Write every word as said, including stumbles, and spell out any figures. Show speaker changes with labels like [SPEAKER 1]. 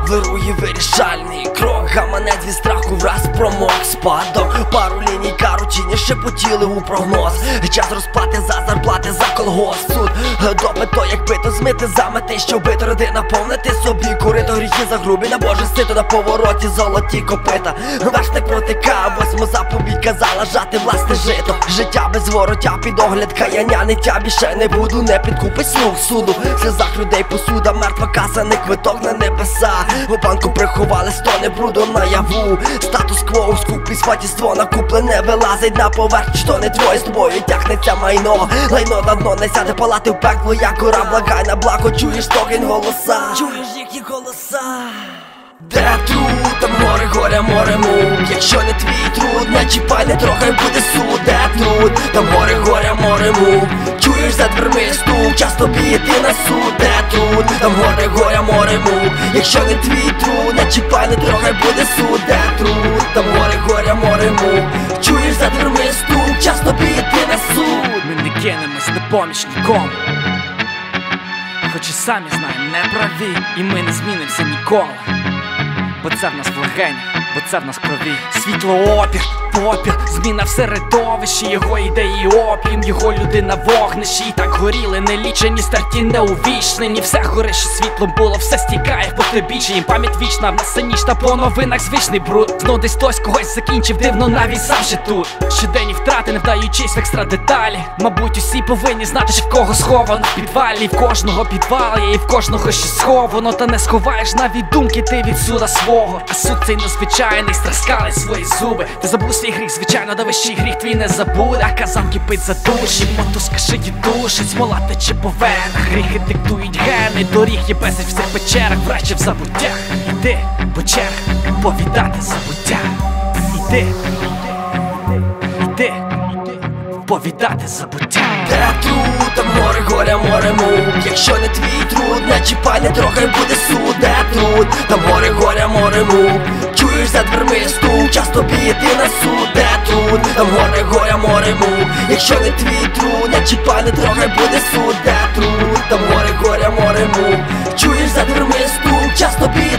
[SPEAKER 1] вирує вирішальний крок. Гаманець від страху враз промок спадом. Пару ліній каручині шепотіли у прогноз. Час розплати за зарплати, за колгосп. Суд допит то як бито, змити замети, щоб бити роди, наповнити собі корито. Гріхи загрубі, на Боже сито, на повороті золоті копита. Вершник протикав, восьму заповідь казала жати власне жито. Життя без воротя, під огляд каяння, ниття більше не буду, не підкупить слуг суду. В сльозах людей посуда, мертва каса, не квиток на небеса. У банку приховали стони бруду наяву. Статус-кво у скупі, сватіство накуплене вилазить на поверхню, що не твоє, з тобою тягнеться майно. Лайно на дно не сяде, палати в пекло, як гора, благай на благо, чуєш стогін голоса. Чуєш їхні голоса. Де труд, там море, горя, море мук. Якщо не твій труд, не чіпай, не трохай буде суд. Де труд, там горе, горя, море мук. Чуєш за дверми стук, час тобі йти на суд. Де труд, там горе, горя, море мук. Якщо не твій труд, не чіпай, не трохай буде суд. Де труд, там горе, горя, море мук. Чуєш за дверми стук, час тобі йти на суд.
[SPEAKER 2] Ми не кинемось на поміч нікому, хоч і самі знаємо, не праві, і ми не змінимося ніколи. Бо це в нас в легенях, бо це в нас в крові. Світло, опір, попір, зміна в середовищі. Його ідеї опіум, його людина вогнищі. І так горіли нелічені, старті неувічнені. Все горе, що світлом було, все стікає в потебічі. Їм пам'ять вічна, в нас синіч та по новинах звичний бруд. Знов десь хтось когось закінчив, дивно навіть сам же тут. Щоденні втрати, не вдаючись в екстра деталі. Мабуть, усі повинні знати, що в кого сховано в підвалі. І в кожного підвал є, і в кожного щось сховано. Та не сховаєш навіть думки ти від суда свого. А суд цей незвичайний, страскали свої зуби. Ти забув свій гріх, звичайно, да вищий гріх твій не забуде. А казан кипить за душі, мотузка шиї душить, смола тече по венах. Гріхи диктують гени, доріг є безліч в цих печерах, врачі в забуттях. Іди по черг, повідати забуття. Іди, іди, повідати забуття.
[SPEAKER 1] Де труд, там море, горя, море мук. Якщо не твій труд, не чіпай, не трохай буде суд. Де труд, там море, горя, море мук. Чуєш за дверми стук, час тобі йти на суд. Де труд, там море, горя, море мук. Якщо не твій труд, не чіпай, не трохай буде суд. Де труд, там море, горя, море мук. Чуєш за дверми стук, час тобі йти